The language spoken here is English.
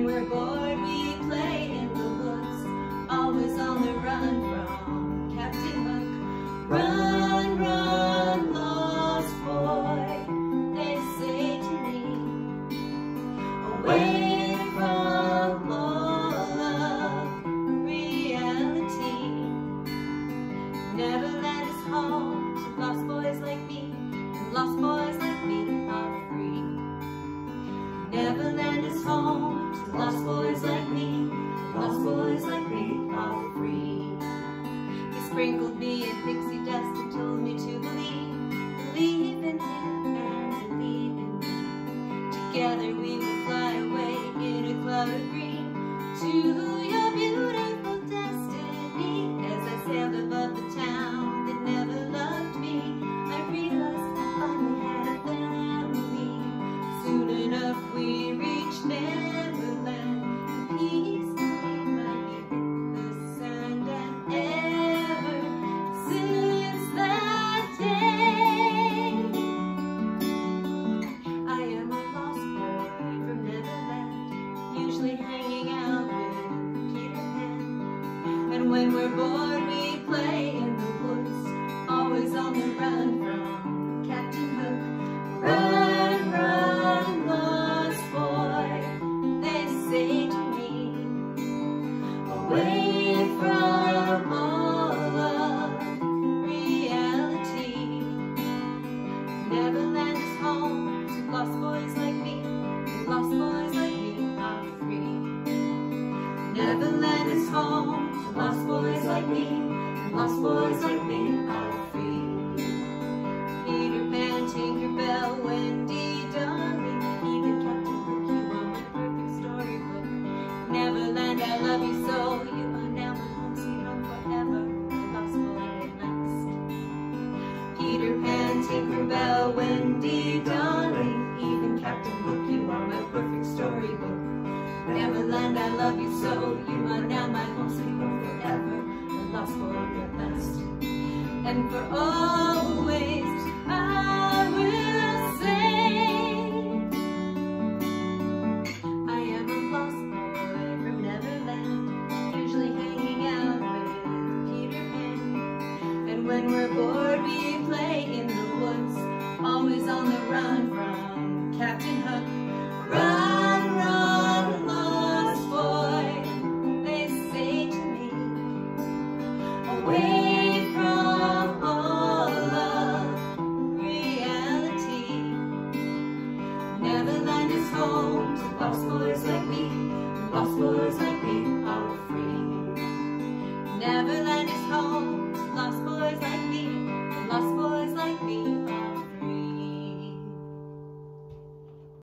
we're bored, we play in the woods, always on the run from Captain Hook. Run, run, lost boy, they say to me, away from all of reality. Neverland is home to lost boys like me, and lost boys like me are free. Neverland is home to lost boys like me, lost boys like me are free. He sprinkled me in pixie dust and told me to believe in him and believe in me. Together we will fly away in a cloud of green to your beautiful destiny. As I sailed above the town that never loved me, I realized I finally had a family. Soon enough we reached Neverland, and peace might be in the sand. And ever since that day, I am a lost boy from Neverland, usually hanging out with Peter Pan. And when we're bored, we play in the woods, always on the run from Captain Hook. Run, run, lost boy, they say to me, away from all of reality. Neverland is home to lost boys like me, and lost boys like me are free. Neverland is home to lost boys like me, and lost boys like me are free. Peter Pan, Tinkerbell, Wendy, darling, even Captain Hook, you are my perfect storybook. Neverland, I love you so, you are now my home, sweet home forever, the lost boy at last. Peter Pan, Tinkerbell, Wendy, darling, even Captain Hook, you are my perfect storybook. Neverland, I love you so, you are now my home, sweet home forever, the lost boy at last. And for always I will say, I am a lost boy from Neverland, usually hanging out with Peter Pan. And when we're bored, we play in the woods, always on the run from Captain Hook. Run, run, lost boy, they say to me, away from all of reality. Neverland is home to lost boys like me, and lost boys like me are free. Never